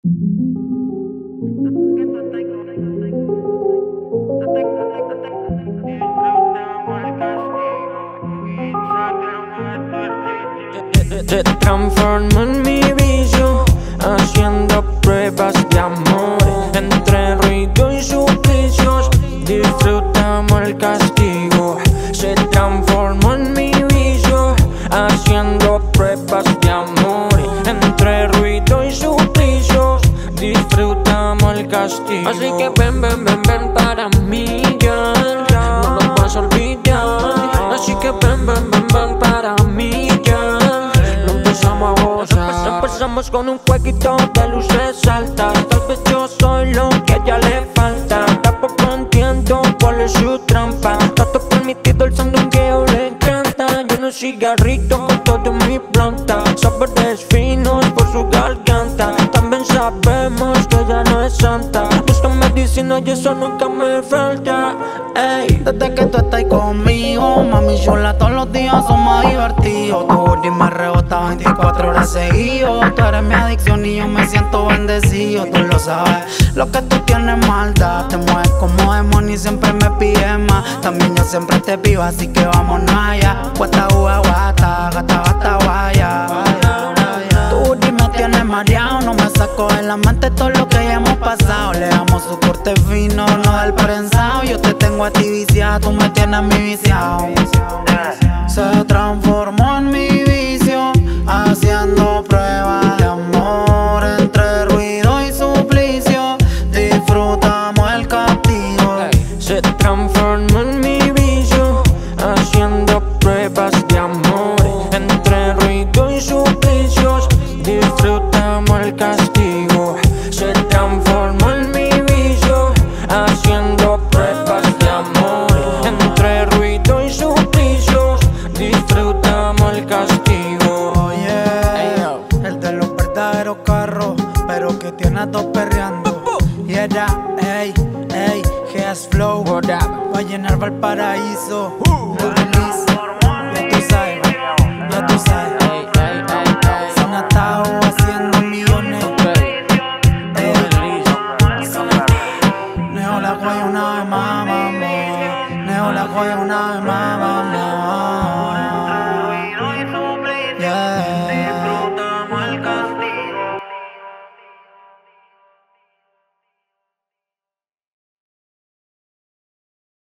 Se transformó en mi vicio, haciendo pruebas de amor. Entre ruido y suplicios, disfrutamos el castigo. Se transformó en mi vicio, haciendo pruebas de amor. Entre ruido y suplicios, disfrutamos el castigo. Así que ven, ven, ven, ven para mí, girl, no nos vas a olvidar. Así que ven, ven, ven, ven para mí, girl. Empezamos con un jueguito de luces altas. Tal vez yo soy lo que a ella le falta. Tampoco entiendo cuál es su trampa. Trato permitido el son de un que le encanta. Yo no cigarrito con todo mi planta. Sabores finos por su garganta. También sabemos que ella no es santa. Busca medicina y eso nunca me falta. Ey. Desde que tú estás conmigo, mami chula, todos los días son más divertidos. Tu body me rebota 24 horas seguido. Tú eres mi adicción y yo me siento bendecido. Tú lo sabes, lo que tú tienes maldad. Te mueves como demonio y siempre me pides más. También yo siempre te pido, así que vámonos allá. Guata, guata, gata, gata, guaya. Tu body me tiene mareado, no me saco de la mente todo lo que ya hemos pasado. Le damos su corte fino, no del prensado. Yo te tengo a ti viciado, tú me tienes a mí viciado. Se transformó en mi vicio, haciendo pruebas de amor. Entre ruido y suplicio, disfrutamos el castigo. Se transformó en mi vicio, haciendo pruebas de amor. Entre ruido y suplicios, disfrutamos el castigo. Se transformó en mi vicio, haciendo pruebas de amor. Entre ruido y suplicios, disfrutamos el castigo. Oye, el de los verdaderos carros, pero que tiene a dos perreando. Y era, ey, ey, GS Flow, va a llenar Valparaíso.